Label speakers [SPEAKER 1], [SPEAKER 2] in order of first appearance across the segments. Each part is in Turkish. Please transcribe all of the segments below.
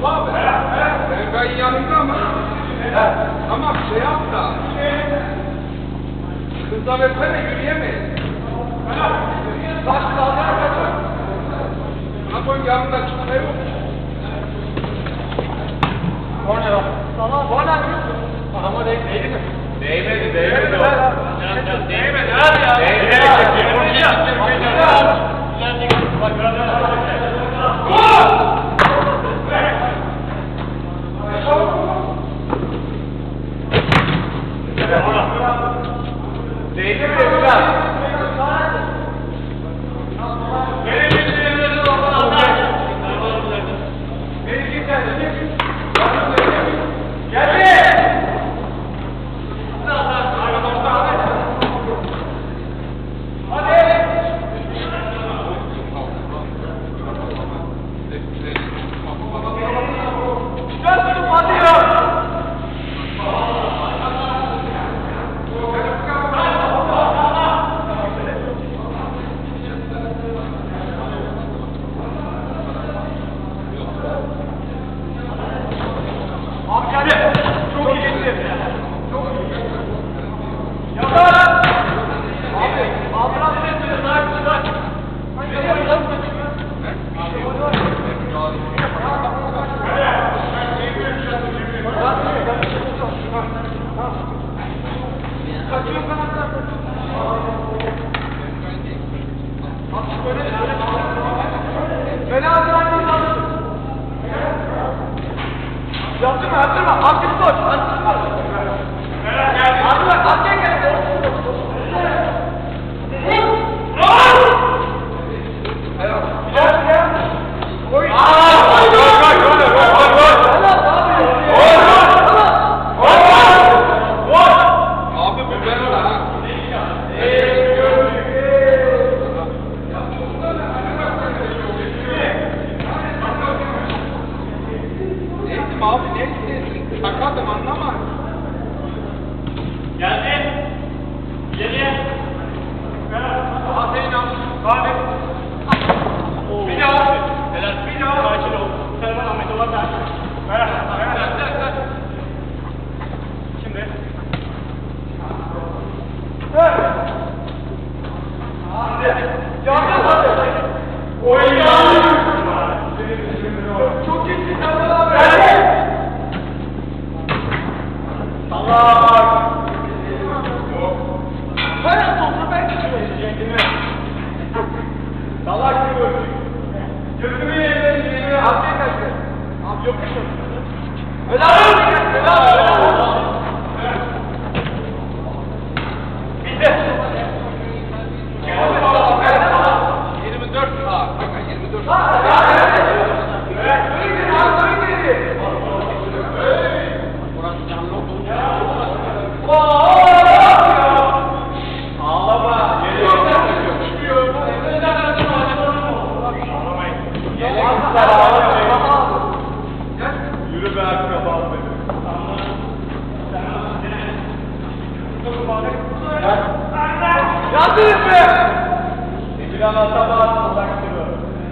[SPEAKER 1] abi. Ben yanımda ama. Tamam şey yap da. Kızla versene yürüyemeyiz. Taş dağlar kadar. Ama yanında çıkma yok.
[SPEAKER 2] O ne lan? Tamam. O ne? Adama değdi mi? Değmedi. Değmedi abi ya. Değmedi. Değdi mi biraz? Yaptırma, aktif koş, aktif koş. Aktif gel.
[SPEAKER 1] Abi ne istiyorsun? Sakatım anlama.
[SPEAKER 2] Geldi. Geriye.
[SPEAKER 1] Aferin abi.
[SPEAKER 2] Abi. Bir daha. Helal. Bir daha. Sakin ol. Servan Ahmet olan da. Ver. Şimdi.
[SPEAKER 1] Çok iyisin abi.
[SPEAKER 2] Allah!
[SPEAKER 1] Bayağı sonra ben
[SPEAKER 2] Cengime. Salak gibi. Gözümü yedim.
[SPEAKER 1] Abi kaçtı. Abi yok mu?
[SPEAKER 2] Bitti.
[SPEAKER 1] 24 kanka 24.
[SPEAKER 2] Ağlama. Yürü be artık kapalı.
[SPEAKER 1] Yandınız mı?
[SPEAKER 2] Emirhan Atabağ uzaktırıyor.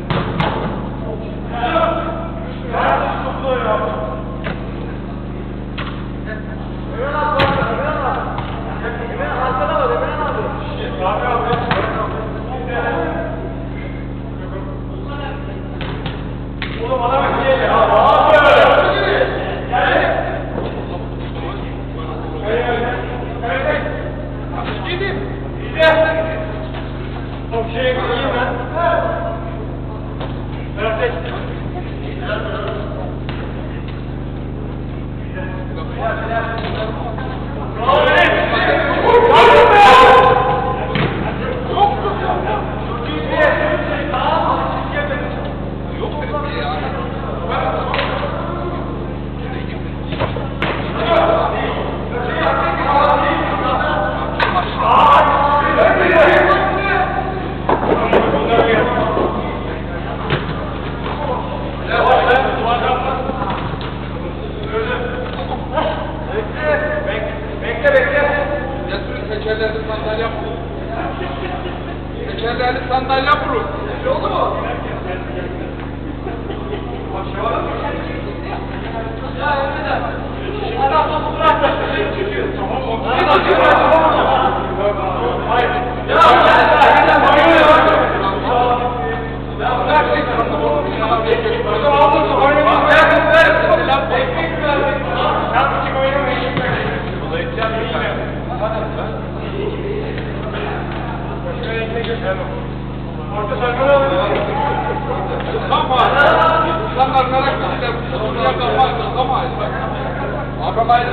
[SPEAKER 2] Oğlum bana bir şey
[SPEAKER 1] Gidin.
[SPEAKER 2] Çok şey iyi ben. Perfect.
[SPEAKER 1] Tekerlerini sandalye bulun. Tekerlerini sandalye bulun. Oldu mu?
[SPEAKER 2] Orta sarmalı alıyor.
[SPEAKER 1] Ama insanlar merak ediyor. Bunu yapamayız. Yapamayız. Arabayla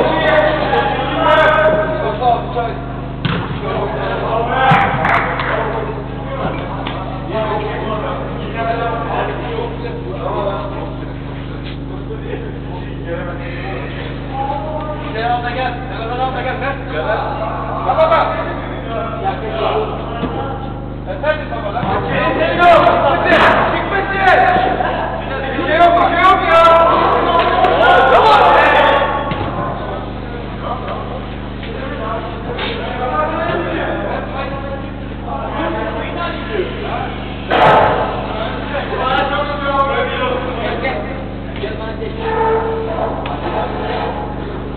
[SPEAKER 1] gel. Telefonu gel. Baba bak. Efendim baba lan. Bir şey yok ya. Tamam.